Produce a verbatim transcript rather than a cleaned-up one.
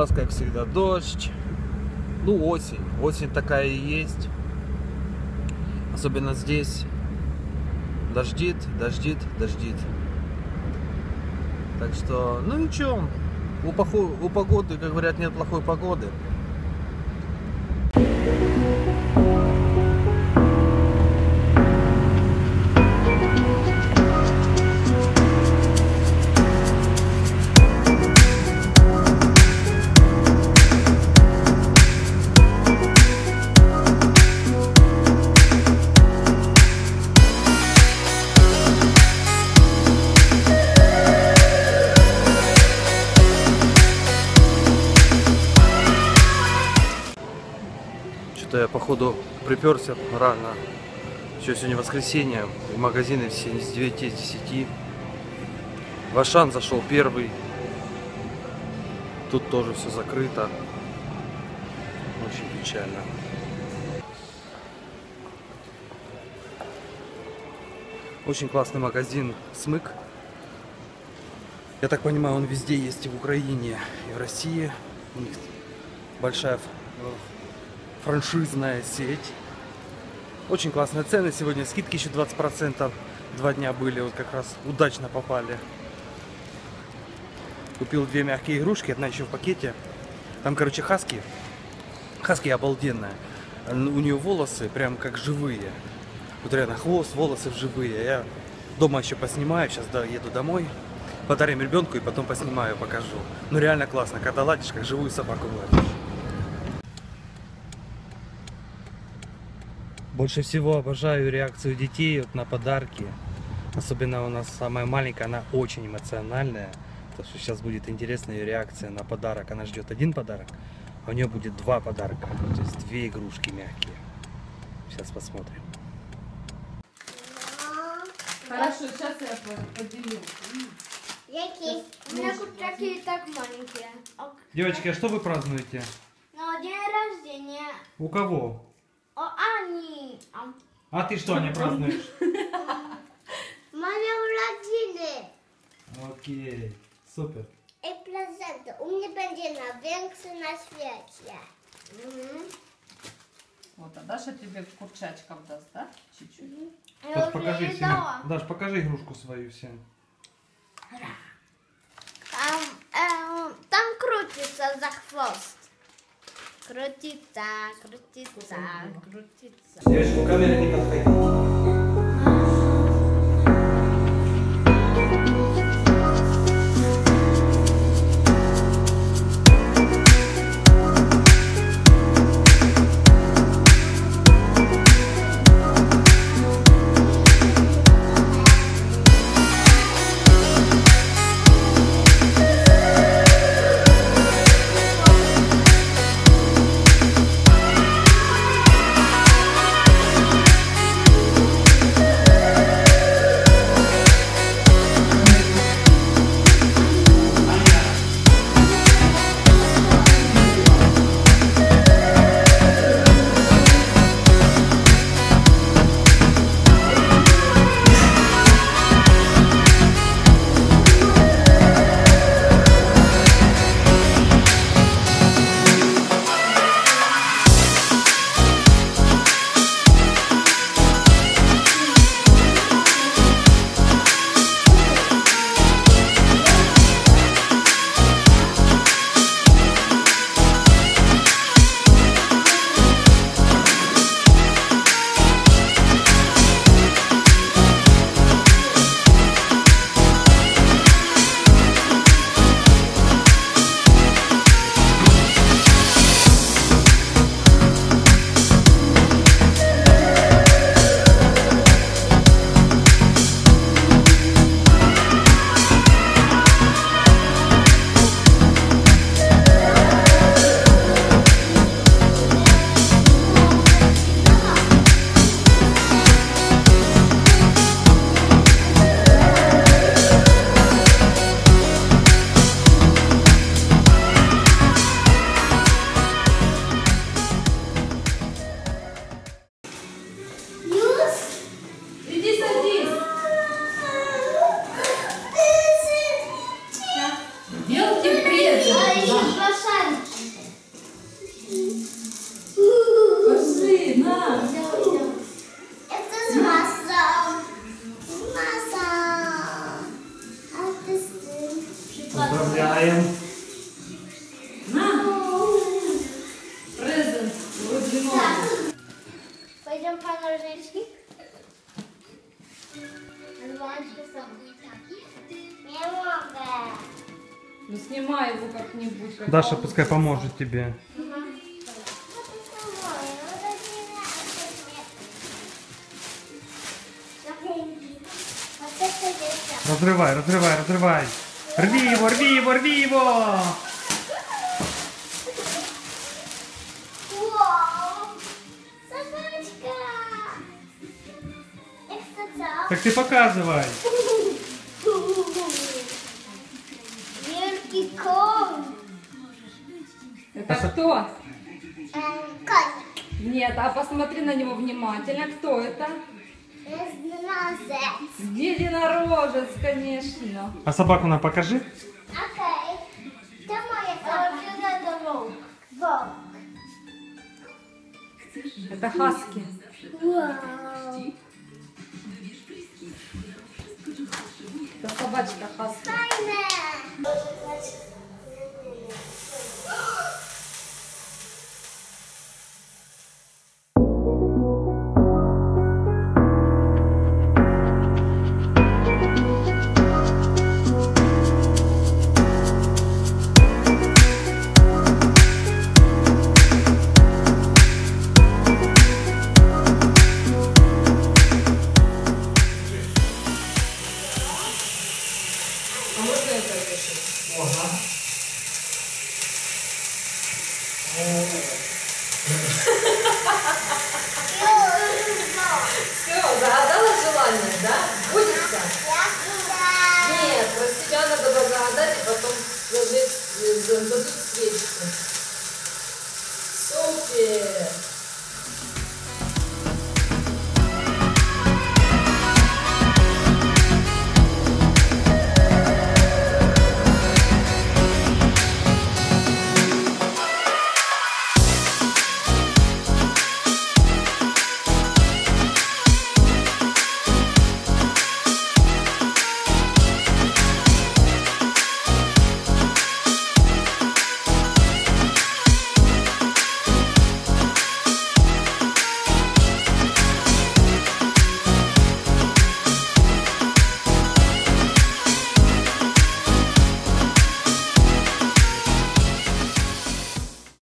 нас, как всегда, дождь. Ну, осень. Осень такая и есть. Особенно здесь. Дождит, дождит, дождит. Так что, ну ничего. У, похо... у погоды, как говорят, нет плохой погоды. Что-то я походу приперся рано. Еще сегодня воскресенье. И магазины все с девяти, с десяти. В Ашан зашел первый. Тут тоже все закрыто. Очень печально. Очень классный магазин Смык. Я так понимаю, он везде есть, и в Украине, и в России. У них большая франшизная сеть. Очень классные цены сегодня. Скидки еще двадцать процентов. Два дня были. Вот как раз удачно попали. Купил две мягкие игрушки. Одна еще в пакете. Там, короче, хаски. Хаски обалденная. У нее волосы прям как живые. Вот реально хвост, волосы живые. Я дома еще поснимаю. Сейчас да, еду домой. Подарим ребенку и потом поснимаю, покажу. Ну реально классно. Когда ладишь, как живую собаку гладишь. Больше всего обожаю реакцию детей вот на подарки. Особенно у нас самая маленькая, она очень эмоциональная. Так что сейчас будет интересная ее реакция на подарок. Она ждет один подарок, а у нее будет два подарка. То есть две игрушки мягкие. Сейчас посмотрим. Хорошо, сейчас я поделю. Какие? У меня курчаки и так маленькие. Девочки, а что вы празднуете? Ну, день рождения. У кого? О, Ани. А ты что, не празднуешь? Мои родители. Окей, супер. И презенты. У меня будет новинки на свете. Угу. Вот, а Даша тебе курчачков даст, да? Чуть-чуть. Даш, покажи всем. Даш, покажи игрушку свою всем. Там, эм, там крутится за хвост. Крутится, крутится, крутится. Девочки, в камере не подходите. На. Это с маслом. Масло. А ты сын. Поздравляем. На. Презент. Вроде новый. Пойдем по ножнички. Немного. Ну снимай его как-нибудь. как Даша он- пускай поможет тебе. Вот это здесь. Разрывай, разрывай, разрывай. Рви его, рви его, рви его. Вау! Собачка! Экстаца! Так ты показывай. Великий кон! Это кто? Эм, коник. Нет, а посмотри на него внимательно. Кто это? Разнозец. Единорожец, конечно. А собаку нам покажи. Окей. Где моя собака? Это волк. Волк. Это хаски. Вау! Это собачка хаски. Тайна!